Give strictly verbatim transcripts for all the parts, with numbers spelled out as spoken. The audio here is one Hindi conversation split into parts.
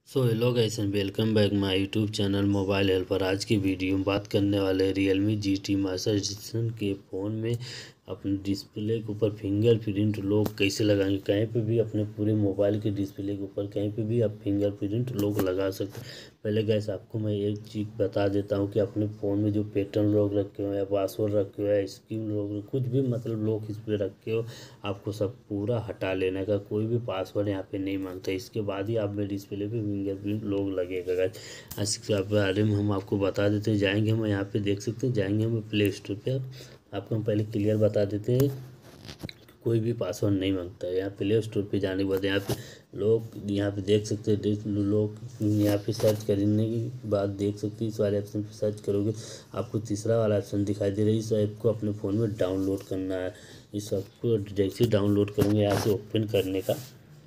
So hello guys and welcome back my YouTube channel Mobile Helper. आज की वीडियो में बात करने वाले Realme G T Master Edition के फ़ोन में अपने डिस्प्ले के ऊपर फिंगरप्रिंट लॉक कैसे लगाएंगे। कहीं पे भी अपने पूरे मोबाइल के डिस्प्ले के ऊपर कहीं पे भी आप फिंगरप्रिंट लॉक लगा सकते हैं। पहले गाइस आपको मैं एक चीज़ बता देता हूँ कि अपने फ़ोन में जो पैटर्न लॉक रखे हो या पासवर्ड रखे हो या स्क्रीन लॉक कुछ भी मतलब लॉक इस पर रखे हो, आपको सब पूरा हटा लेने का। कोई भी पासवर्ड यहाँ पे नहीं मांगता। इसके बाद ही आप में डिस्प्ले पे फिंगरप्रिंट लॉक लगेगा गाइस। इसके बारे में हम आपको बता देते हैं। जाएंगे हम यहाँ पे देख सकते हैं, जाएंगे हम प्ले स्टोर पे। आपको हम पहले क्लियर बता देते हैं, कोई भी पासवर्ड नहीं मांगता है। यहाँ प्ले स्टोर पे जाने के बाद यहाँ पे लोग यहाँ पे देख सकते हैं लोग यहाँ पे सर्च करने के बाद देख सकते हैं, इस वाले ऑप्शन पे सर्च करोगे आपको तीसरा वाला ऑप्शन दिखाई दे रहा है। इस ऐप को अपने फ़ोन में डाउनलोड करना है। इस ऐप को जैसे डाउनलोड करेंगे यहाँ से ओपन करने का,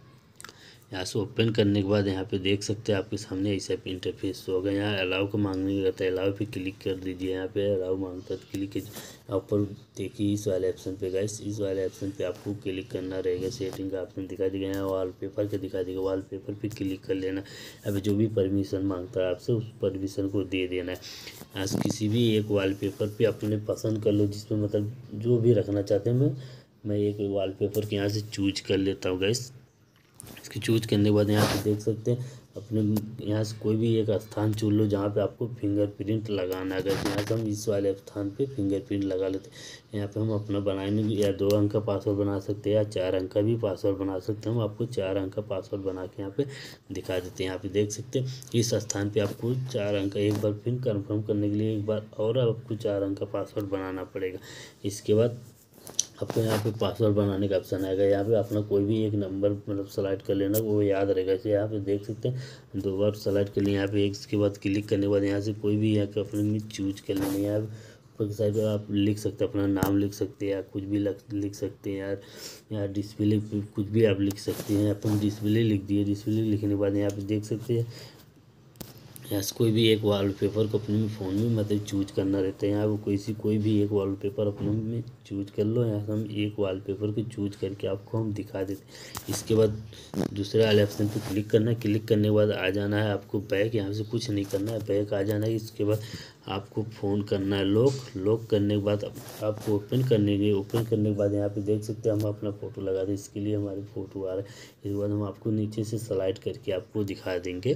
यहाँ से ओपन करने के बाद यहाँ पे देख सकते हैं आपके सामने ऐसा इंटरफेस होगा। यहाँ अलाउ को मांगने का रहता है, अलाउ पे क्लिक कर दीजिए। यहाँ पे अलाउ मांगता है तो क्लिक कीजिए। ऊपर देखिए इस वाले ऑप्शन पे गाइस, इस वाले ऑप्शन पे आपको क्लिक करना रहेगा। सेटिंग का ऑप्शन दिखा देगा, यहाँ वॉलपेपर का दिखा देगा, वॉलपेपर पे क्लिक कर लेना। अभी जो भी परमिशन मांगता है आपसे उस परमिशन को दे देना है। आज किसी भी एक वॉलपेपर पे अपने पसंद कर लो, जिसमें मतलब जो भी रखना चाहते हैं। मैं मैं एक वॉलपेपर के यहाँ से चूज कर लेता हूँ गाइस। इसकी चूज करने के बाद यहाँ पे देख सकते हैं अपने यहाँ से कोई भी एक स्थान चुन लो जहाँ पे आपको फिंगरप्रिंट लगाना है। यहाँ से हम इस वाले स्थान पे फिंगरप्रिंट लगा लेते हैं। यहाँ पे हम अपना बनाएंगे या दो अंक का पासवर्ड बना सकते हैं या चार अंक का भी पासवर्ड बना सकते हैं। हम आपको चार अंक का पासवर्ड बना के यहाँ पे दिखा देते हैं। यहाँ पे देख सकते हैं इस स्थान पे आपको चार अंक का, एक बार फिर कन्फर्म करने के लिए एक बार और आपको चार अंक का पासवर्ड बनाना पड़ेगा। इसके बाद आपको यहाँ पे पासवर्ड बनाने का ऑप्शन आएगा। यहाँ पे अपना कोई भी एक नंबर मतलब सेलेक्ट कर लेना, वो याद रहेगा। इसे यहाँ पे देख सकते हैं दो बार सेलेक्ट कर लिया। यहाँ पे एक के बाद क्लिक करने के बाद यहाँ से कोई भी यहाँ पे अपने में चूज कर लेना। यहाँ ऊपर की साइड पर आप लिख सकते हैं, अपना नाम लिख सकते हैं या कुछ भी लिख सकते हैं यार। यहाँ डिस्प्ले पे कुछ भी आप लिख सकते हैं। अपन डिस्प्ले लिख दिए। डिस्प्ले लिखने के बाद यहाँ पे देख सकते हैं यहाँ से कोई भी एक वॉलपेपर को अपने फ़ोन में मतलब चूज करना रहता है। यहाँ वो कोई सी कोई भी एक वॉलपेपर अपने में चूज कर लो। यहाँ से हम एक वॉलपेपर को चूज करके आपको हम दिखा देते हैं। इसके बाद दूसरे वाले ऑप्शन पे क्लिक करना है। क्लिक करने के बाद आ जाना है आपको बैक। यहाँ से कुछ नहीं करना है, बैक आ जाना है। इसके बाद आपको फ़ोन करना है लॉक। लॉक करने के बाद आपको ओपन करने के ओपन करने के बाद यहाँ पे देख सकते हैं हम अपना फ़ोटो लगा दें। इसके लिए हमारी फ़ोटो आ रहा है। इसके बाद हम आपको नीचे से स्लाइड करके आपको दिखा देंगे।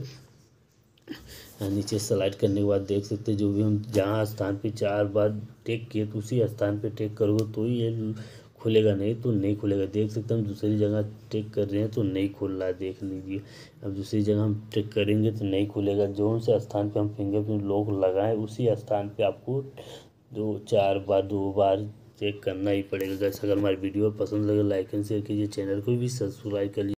नीचे स्लाइड करने के बाद देख सकते हैं जो भी हम जहाँ स्थान पे चार बार टेक किए तो उसी स्थान पे टेक करोगे तो ही ये खुलेगा, नहीं तो नहीं खुलेगा। देख सकते हैं हम दूसरी जगह टेक कर रहे हैं तो नहीं खुल रहा है, देख लीजिए। अब दूसरी जगह हम टेक करेंगे तो नहीं खुलेगा। जो से स्थान पे हम फिंगरप्रिंट लॉक लगाएं उसी स्थान पे आपको दो चार बार दो बार चेक करना ही पड़ेगा। अगर हमारी वीडियो पसंद लगे लाइक एंड शेयर कीजिए, चैनल को भी सब्सक्राइब कर लीजिए।